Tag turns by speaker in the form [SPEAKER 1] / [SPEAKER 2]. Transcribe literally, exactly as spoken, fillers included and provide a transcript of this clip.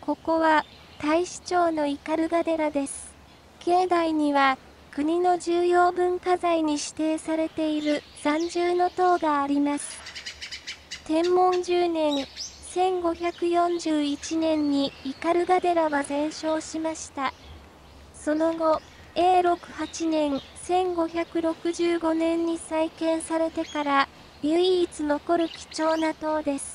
[SPEAKER 1] ここは太子町の斑鳩寺です。境内には国の重要文化財に指定されている三重塔があります。天文じゅうねん、せんごひゃくよんじゅういちねんに斑鳩寺は全焼しました。その後、えいろくはちねん、せんごひゃくろくじゅうごねんに再建されてから唯一残る貴重な塔です。